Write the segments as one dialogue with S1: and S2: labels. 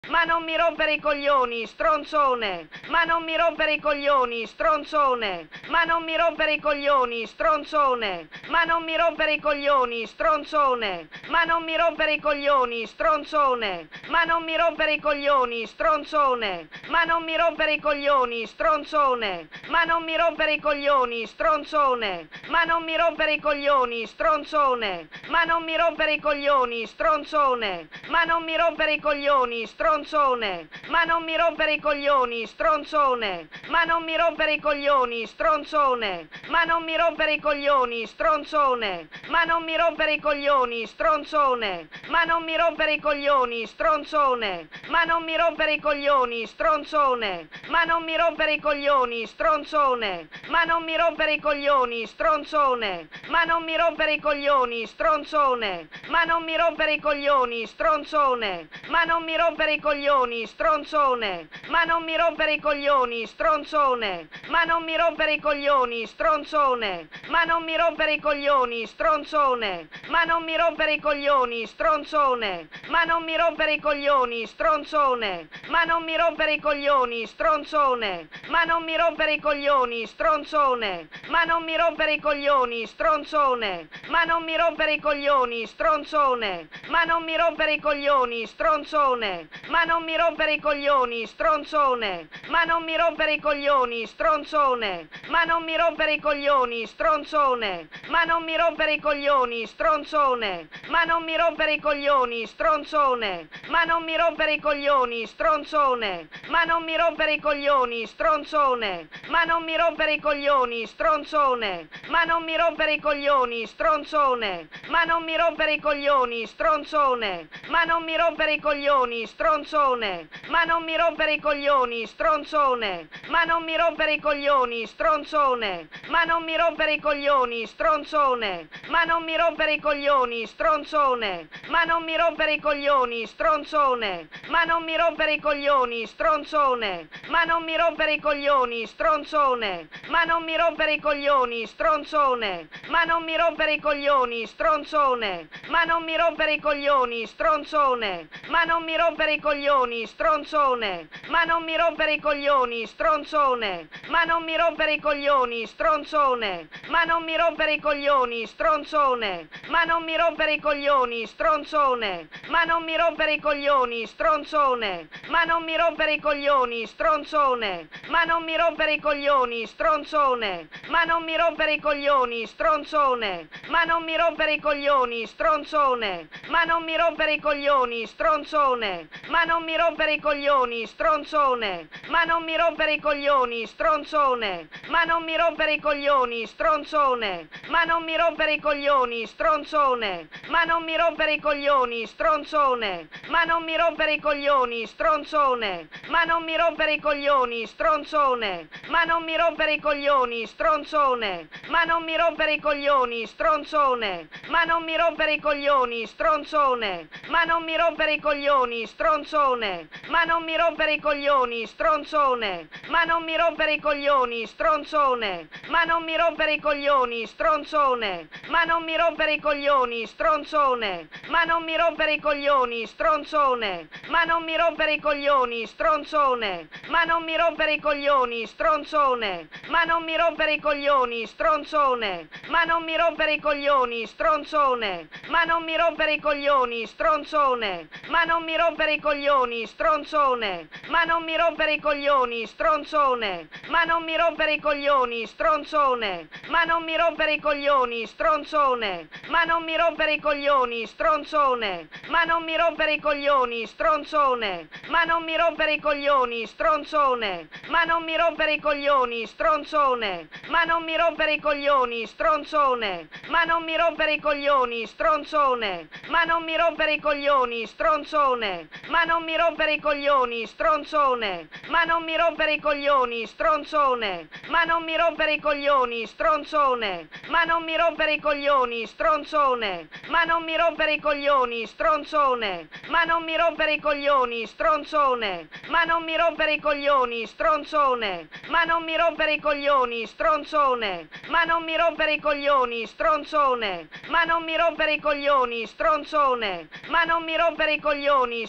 S1: Ma non mi rompere i coglioni, stronzone! Ma non mi rompere i coglioni, stronzone! Ma non mi rompere i coglioni, stronzone! Ma non mi rompere i coglioni, stronzone! Ma non mi rompere i coglioni, stronzone! Ma non mi rompere i coglioni, stronzone! Ma non mi rompere i coglioni, stronzone! Ma non mi rompere i coglioni, stronzone! Ma non mi rompere i coglioni, stronzone! Ma non mi rompere i coglioni, stronzone! Ma non mi rompere i coglioni, stronzone! Ma non mi rompere i coglioni, stronzone! Ma non mi rompere i coglioni, stronzone! Ma non mi rompere i coglioni, stronzone! Ma non mi rompere i coglioni, stronzone! Ma non mi rompere i coglioni, stronzone! Ma non mi rompere i coglioni, stronzone! Ma non mi rompere i coglioni, stronzone! Ma non mi rompere i coglioni, stronzone! Ma non mi rompere i coglioni, stronzone! Ma non mi rompere i coglioni, stronzone! Ma non mi rompere i coglioni, stronzone! Ma non mi rompere i coglioni, stronzone! Ma non mi rompere i coglioni, stronzone! Ma non mi rompere i coglioni, stronzone! Ma non mi rompere i coglioni, stronzone! Ma non mi rompere i coglioni, stronzone! Ma non mi rompere i coglioni, stronzone! Ma non mi rompere i coglioni, stronzone! Ma non mi rompere i coglioni, stronzone! Ma non mi rompere i coglioni, stronzone! Ma non mi rompere i coglioni, stronzone! Ma non mi rompere i coglioni, stronzone! Ma non mi rompere i coglioni, stronzone! Ma non mi rompere i coglioni, stronzone! Ma non mi rompere i coglioni, stronzone! Ma non mi rompere i coglioni, stronzone! Ma non mi rompere i coglioni, stronzone! Ma non mi rompere i coglioni, stronzone! Ma non mi rompere i coglioni, stronzone! Ma non mi rompere i coglioni, stronzone! Ma non mi rompere i coglioni, stronzone! Ma non mi rompere i coglioni, stronzone! Ma non mi rompere i coglioni, stronzone! Ma non mi rompere i coglioni, stronzone! Ma non mi rompere i coglioni, stronzone! Ma non mi rompere i coglioni, stronzone! Ma non mi rompere i coglioni, stronzone! Ma non mi rompere i coglioni, stronzone! Ma non mi rompere i coglioni, stronzone! Ma non mi rompere i coglioni, stronzone! Ma non mi rompere i coglioni, stronzone! Ma non mi rompere i coglioni, stronzone! Ma non mi rompere i coglioni, stronzone! Ma non mi rompere i coglioni, stronzone! Ma non mi rompere i coglioni, stronzone! Ma non mi rompere i coglioni, stronzone! Ma non mi rompere i coglioni, stronzone! Ma non mi rompere i coglioni, stronzone! Ma non mi rompere i coglioni, stronzone! Ma non mi rompere i coglioni, stronzone! Ma non mi rompere i coglioni, stronzone! Ma non mi rompere i coglioni, stronzone! Ma non mi rompere i coglioni, stronzone! Ma non mi rompere i coglioni, stronzone! Ma non mi rompere i coglioni, stronzone! Ma non mi rompere i coglioni, stronzone! Ma non mi rompere i coglioni, stronzone! Ma non mi rompere i coglioni, stronzone! Ma non mi rompere i coglioni, stronzone! Ma non mi rompere i coglioni, stronzone! Ma non mi rompere i coglioni, stronzone! Ma non mi rompere i coglioni, stronzone! Ma non mi rompere i coglioni, stronzone! Ma non mi rompere i coglioni, stronzone! Ma non mi rompere i coglioni, stronzone! Ma non mi rompere i coglioni, stronzone! Ma non mi rompere i coglioni, stronzone! Ma non mi rompere i coglioni, stronzone! Ma non mi rompere i coglioni, stronzone! Ma non mi rompere i coglioni, stronzone! Ma non mi rompere i coglioni, stronzone! Ma non mi rompere i coglioni, stronzone! Ma non mi rompere i coglioni, stronzone! Ma non mi rompere i coglioni, stronzone! Ma non mi rompere i coglioni, stronzone! Ma non mi rompere i coglioni, stronzone! Ma non mi rompere i coglioni, stronzone! Ma non mi rompere i coglioni, stronzone! Ma non mi rompere i coglioni, stronzone! Ma non mi rompere i coglioni, stronzone! Ma non mi rompere i coglioni, stronzone! Ma non mi rompere i coglioni, stronzone! Ma non mi rompere i coglioni, stronzone! Ma non mi rompere i coglioni, stronzone! Ma non mi rompere i coglioni, stronzone! Ma non mi rompere i coglioni, stronzone! Ma non mi rompere i coglioni, stronzone! Ma non mi rompere i coglioni, stronzone! Ma non mi rompere i coglioni, stronzone! Ma non mi rompere i coglioni, stronzone! Ma non mi rompere i coglioni, stronzone! Ma non mi rompere i coglioni, stronzone! Ma non mi rompere i coglioni, stronzone! Ma non mi rompere i coglioni, stronzone! Ma non mi rompere i coglioni, stronzone! Ma non mi rompere i coglioni, stronzone!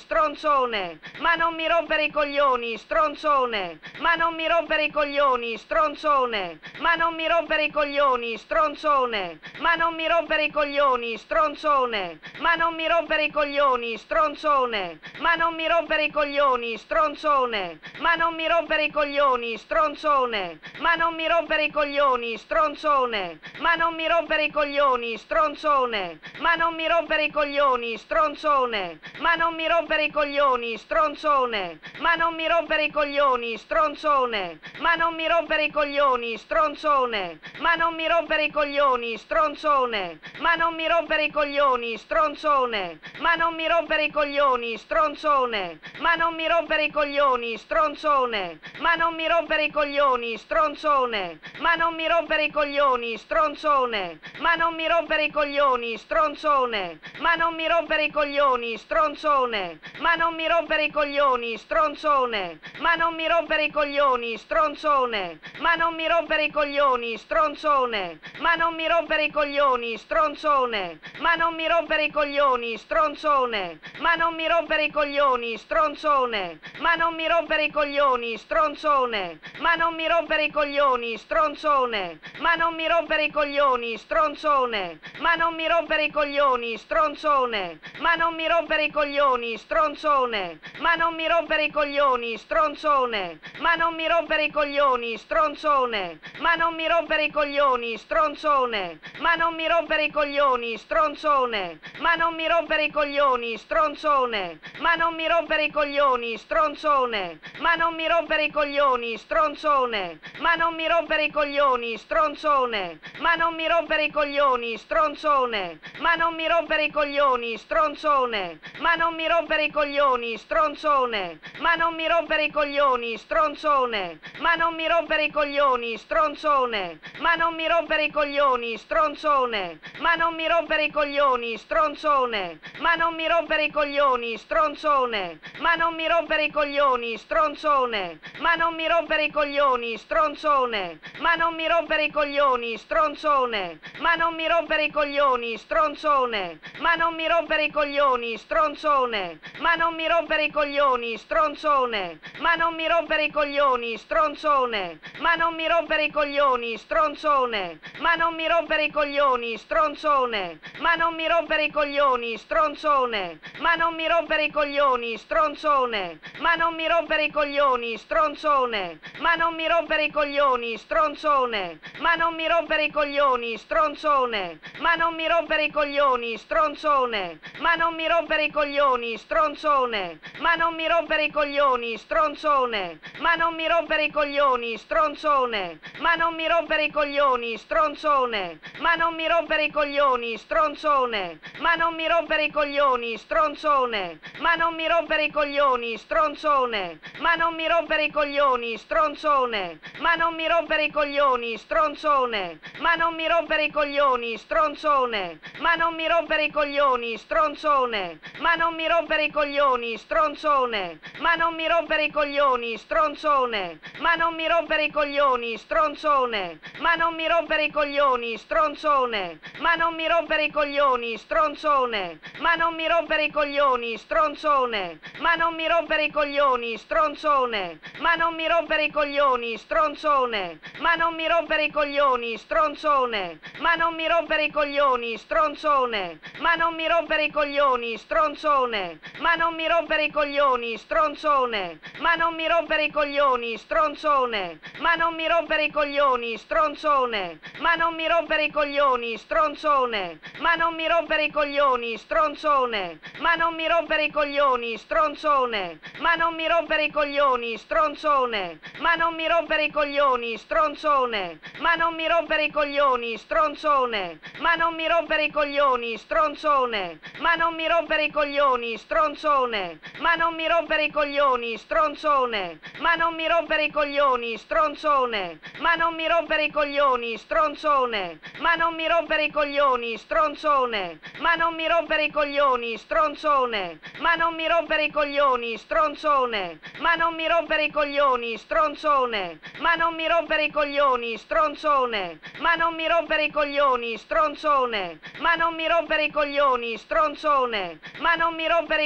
S1: stronzone, ma non mi rompere i coglioni, stronzone, ma non mi rompere i coglioni, stronzone, ma non mi rompere i coglioni, stronzone, ma non mi rompere i coglioni, stronzone, ma non mi rompere i coglioni, stronzone, ma non mi rompere i coglioni, stronzone, ma non mi rompere i coglioni, stronzone, ma non mi rompere i coglioni, stronzone, ma non mi rompere i coglioni, stronzone, ma non mi rompere i coglioni, stronzone, ma non mi rompere i coglioni, stronzone, ma non mi rompere i coglioni, stronzone, ma non mi rompere i coglioni, stronzone, ma non mi rompere i coglioni, stronzone, ma non mi rompere i coglioni, stronzone, ma non mi rompere i coglioni, stronzone, ma non mi rompere i coglioni, stronzone, ma non mi rompere i coglioni, stronzone, ma non mi rompere i coglioni, stronzone, ma non mi rompere i coglioni, stronzone, ma non mi rompere i coglioni, stronzone, ma non mi rompere i coglioni, stronzone, ma non mi rompere i coglioni, stronzone, ma non mi rompere i coglioni, stronzone, ma non mi rompere i coglioni, stronzone, ma non mi rompere i coglioni, stronzone, ma non mi rompere i coglioni, stronzone, ma non mi rompere i coglioni, stronzone, ma non mi rompere i coglioni, stronzone, ma non mi rompere i coglioni, stronzone, ma non mi rompere i coglioni, stronzone, ma non mi rompere i coglioni, stronzone, ma non mi rompere i coglioni, stronzone, ma non mi rompere i coglioni, stronzone, ma non mi rompere i coglioni, stronzone, ma non mi rompere i coglioni, stronzone, ma non mi rompere i coglioni, stronzone, ma non mi rompere i coglioni, stronzone, ma non mi rompere i coglioni, stronzone, ma non mi rompere i coglioni, stronzone, ma non mi rompere i coglioni, stronzone, ma non mi rompere i coglioni, stronzone, ma non mi rompere i coglioni, stronzone, ma non mi rompere i coglioni, stronzone, ma non mi rompere i coglioni, stronzone, ma non mi rompere i coglioni, stronzone, ma non mi rompere i coglioni, stronzone, ma non mi rompere i coglioni, stronzone, ma non mi rompere i coglioni, stronzone, ma non mi rompere i coglioni, stronzone, ma non mi rompere i coglioni, stronzone, ma non mi rompere i coglioni, stronzone, ma non mi rompere i coglioni, stronzone, ma non mi rompere i coglioni, stronzone, ma non mi rompere i coglioni, stronzone, ma non mi rompere i coglioni, stronzone, ma non mi rompere i coglioni, stronzone, ma non mi rompere i coglioni, stronzone, ma non mi rompere i coglioni, stronzone, ma non mi rompere i coglioni, stronzone, ma non mi rompere i coglioni, stronzone, ma non mi rompere i coglioni, stronzone, ma non mi rompere i coglioni, stronzone, ma non mi rompere i coglioni, stronzone, ma non mi rompere i coglioni, stronzone, ma non mi rompere i coglioni, stronzone, ma non mi rompere i coglioni, stronzone, ma non mi rompere i coglioni, stronzone, ma non mi rompere i coglioni, stronzone, ma non mi rompere i coglioni, stronzone, ma non mi rompere i coglioni, stronzone, ma non mi rompere i coglioni, stronzone, ma non mi rompere i coglioni, stronzone, ma non mi rompere i coglioni, stronzone, ma non mi rompere i coglioni, stronzone, ma non mi rompere i coglioni, stronzone, ma non mi rompere i coglioni, stronzone, ma non mi rompere i coglioni, stronzone, ma non mi rompere i coglioni, stronzone, ma non mi rompere i coglioni, stronzone, ma non mi rompere i coglioni, stronzone, ma non mi rompere i coglioni, stronzone, ma non mi rompere i coglioni, stronzone, ma non mi rompere i coglioni, stronzone, ma non mi rompere i coglioni, stronzone, ma non mi rompere i coglioni, stronzone, ma non mi rompere i coglioni, stronzone, ma non mi rompere i coglioni, stronzone, ma non mi rompere i coglioni, stronzone, ma non mi rompere i coglioni, stronzone, ma non mi rompere i coglioni, stronzone, ma non mi rompere i coglioni, stronzone, ma non mi rompere i coglioni, stronzone, ma non mi rompere i coglioni, stronzone, ma non mi rompere i coglioni, stronzone, ma non mi rompere i coglioni, stronzone, ma non mi rompere i coglioni, stronzone, ma non mi rompere i coglioni, stronzone, ma non mi rompere i coglioni, stronzone, ma non mi rompere i coglioni, stronzone, ma non mi rompere i coglioni, stronzone, ma non mi rompere i coglioni, stronzone, ma non mi rompere i coglioni, stronzone, ma non mi rompere i coglioni, stronzone, ma non mi rompere i coglioni, stronzone, ma non mi rompere i coglioni, stronzone, ma non mi rompere i coglioni,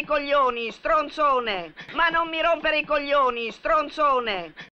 S1: coglioni, stronzone! Ma non mi rompere i coglioni, stronzone!